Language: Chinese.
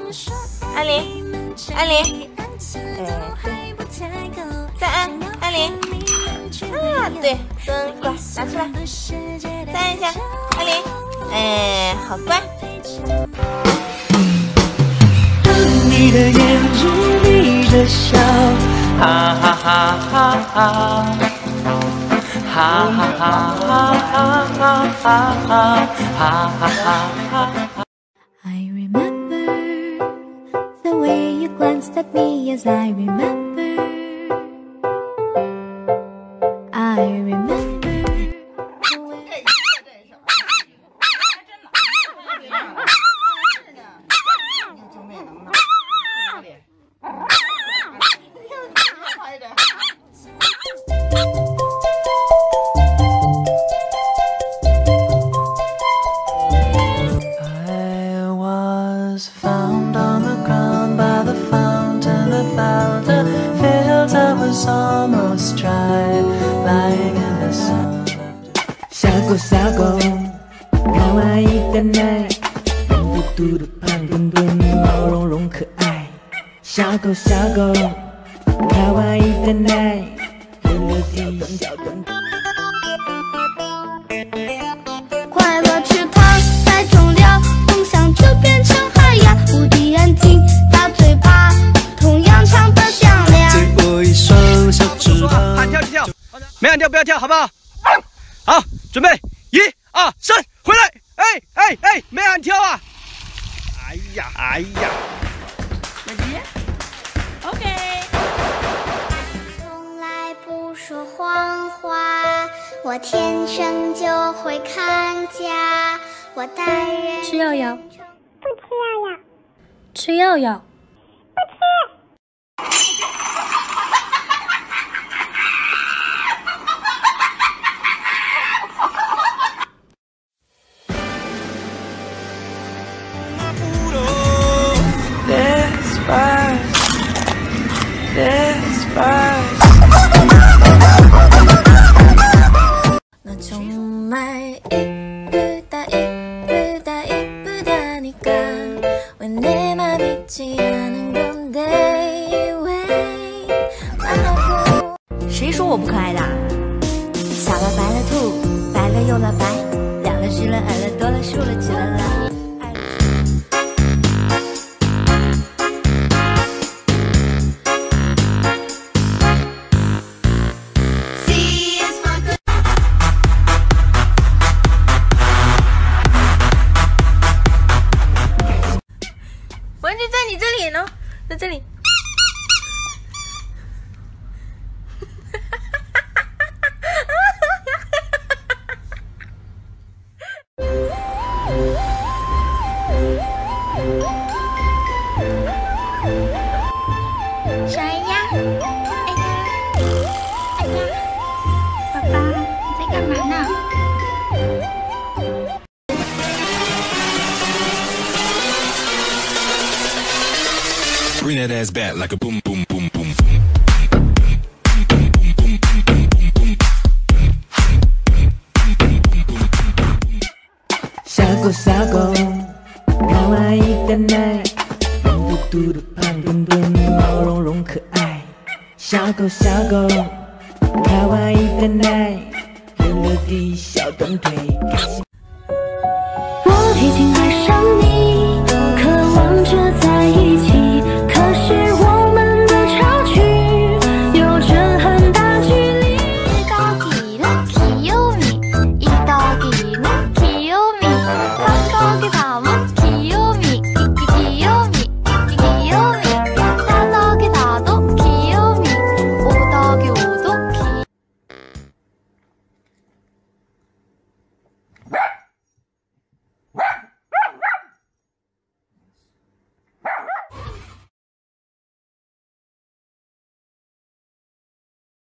安林，安林，再按安林。啊，对，真乖，拿出来，再按一下，安林，哎，好乖。 你的眼睛，你的笑，哈哈哈哈哈，哈哈哈哈哈哈哈哈哈哈。I remember the way you glanced at me as I remember. I remember. 小狗小狗，可愛い的奶，圆嘟嘟的胖墩墩，毛茸茸可愛。小狗小狗，可愛い的奶，溜溜地小短腿。 快乐池塘太重了，梦想就变成海洋，无敌眼睛大嘴巴，同样唱得响亮。 给我一双小翅膀。喊跳就跳，没喊跳不要跳，好不好？好，准备，1、2、3，回来！哎，没喊跳啊！哎呀， 小鸡 ，OK。 从来不说谎话，我天生就会看家。我待人吃药药， 不吃药药， 吃药药， 不吃。 정말 이쁘다 이쁘다 이쁘다니까 왜 내 맘 있지 않은 건데 왜 만나고 谁说我不可爱的？小了白了兔，白了又了白，了了湿了饿了多了数了起了来。 玩具在你这里呢，在这里。 谁呀？哎呀，爸爸，你在干嘛呢？ Bring that ass back like a boom, boom, boom, boom. 小狗小狗，可愛い的奶，圆嘟嘟的胖墩墩，毛茸茸可愛。小狗小狗，可愛い的奶，溜溜地小短腿。 我已经爱上你，渴望着。